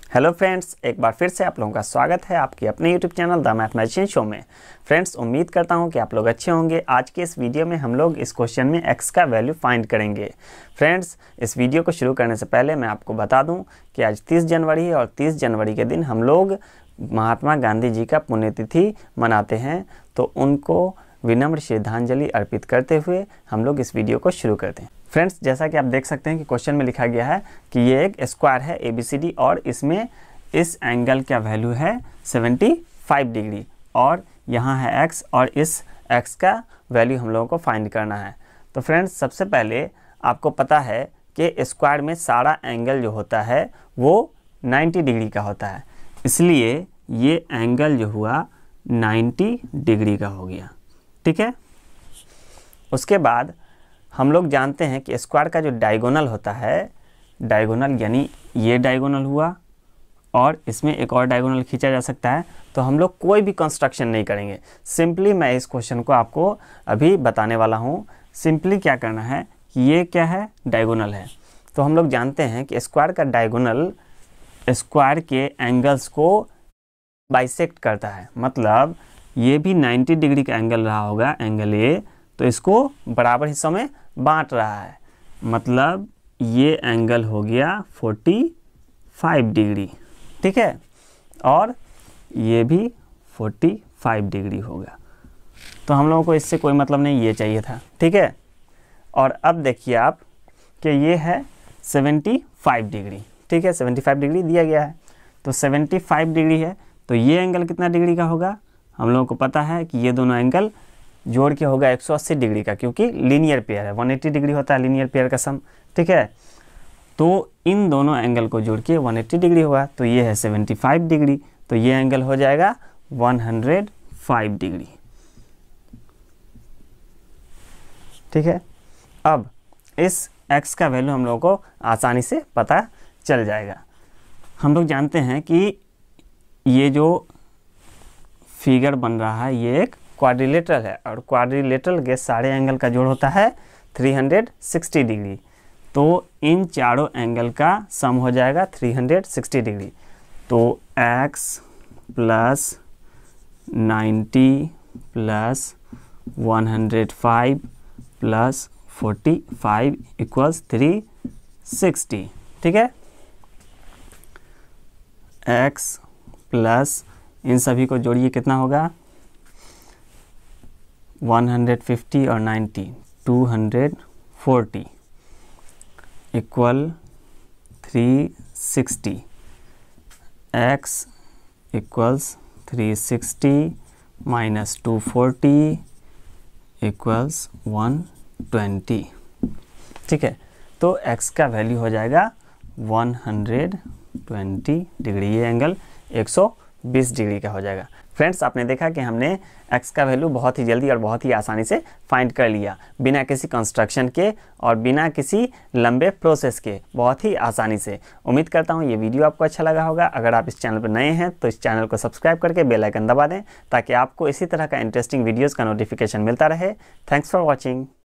Hello friends, एक बार फिर से आप लोगों का स्वागत है आपके अपने YouTube channel the mathematician show में। फ्रेंड्स, उम्मीद करता हूं कि आप लोग अच्छे होंगे। आज के इस वीडियो में हम लोग इस क्वेश्चन में x का वैल्यू फाइंड करेंगे। फ्रेंड्स, इस वीडियो को शुरू करने से पहले मैं आपको बता दूं कि आज 30 जनवरी है और 30 जनवरी के दिन हम लोग महात्मा गांधी जी का पुण्यतिथि मनाते हैं, तो उनको विनम्र श्रद्धांजलि अर्पित करते हुए हम लोग इस वीडियो को शुरू करते हैं। फ्रेंड्स, जैसा कि आप देख सकते हैं कि क्वेश्चन में लिखा गया है कि ये एक स्क्वायर है ABCD और इसमें इस एंगल का वैल्यू है 75 डिग्री और यहाँ है x और इस x का वैल्यू हम लोगों को फाइंड करना है। तो फ्रेंड्स, सबसे पहले आपको पता है कि स्क्वायर में सारा एंगल जो होता है वो 90 डिग्री का होता है, इसलिए ये एंगल जो हुआ 90 डिग्री का हो गया। ठीक है। उसके बाद हम लोग जानते हैं कि स्क्वायर का जो डायगोनल होता है, डायगोनल यानी ये डायगोनल हुआ और इसमें एक और डायगोनल खींचा जा सकता है, तो हम लोग कोई भी कंस्ट्रक्शन नहीं करेंगे। सिंपली मैं इस क्वेश्चन को आपको अभी बताने वाला हूँ। सिंपली क्या करना है कि ये क्या है, डायगोनल है। तो हम लोग जानते हैं कि स्क्वायर का डायगोनल स्क्वायर के एंगल्स को बाइसेक्ट करता है, मतलब ये भी 90 डिग्री का एंगल रहा होगा, एंगल ए, तो इसको बराबर हिस्सों में बांट रहा है, मतलब ये एंगल हो गया 45 डिग्री। ठीक है, और ये भी 45 डिग्री होगा। तो हम लोगों को इससे कोई मतलब नहीं, ये चाहिए था। ठीक है, और अब देखिए आप कि ये है 75 डिग्री। ठीक है, 75 डिग्री दिया गया है, तो 75 डिग्री है, तो ये एंगल कितना डिग्री का होगा, हम लोगों को पता है कि ये दोनों एंगल जोड़ के होगा 180 डिग्री का, क्योंकि लीनियर पेयर है, 180 डिग्री होता है लीनियर पेयर का सम। ठीक है, तो इन दोनों एंगल को जोड़ के 180 डिग्री होगा, तो ये है 75 डिग्री, तो ये एंगल हो जाएगा 105 डिग्री। ठीक है, अब इस x का वैल्यू हम लोगों को आसानी से पता चल जाएगा। हम लोग जानते हैं कि ये जो फिगर बन रहा है ये एक क्वाड्रिलेटरल है और क्वाड्रिलेटरल के सारे एंगल का जोड़ होता है 360 डिग्री, तो इन चारों एंगल का सम हो जाएगा 360 डिग्री। तो x plus 90 plus 105 plus 45 equals 360। ठीक है, x प्लस इन सभी को जोड़िए, कितना होगा 150 और 90 240 equal 360। x equals 360 minus 240 equals 120। ठीक है, तो x का वैल्यू हो जाएगा 120 डिग्री, ये एंगल 120 डिग्री का हो जाएगा। फ्रेंड्स, आपने देखा कि हमने x का वैल्यू बहुत ही जल्दी और बहुत ही आसानी से फाइंड कर लिया, बिना किसी कंस्ट्रक्शन के और बिना किसी लंबे प्रोसेस के, बहुत ही आसानी से। उम्मीद करता हूँ ये वीडियो आपको अच्छा लगा होगा। अगर आप इस चैनल पर नए हैं तो इस चैनल को सब्सक्राइब करके बेल आइकन दबा दें, ताकि आपको इसी तरह का इंटरेस्टिंग वीडियोज़ का नोटिफिकेशन मिलता रहे। Thanks for watching.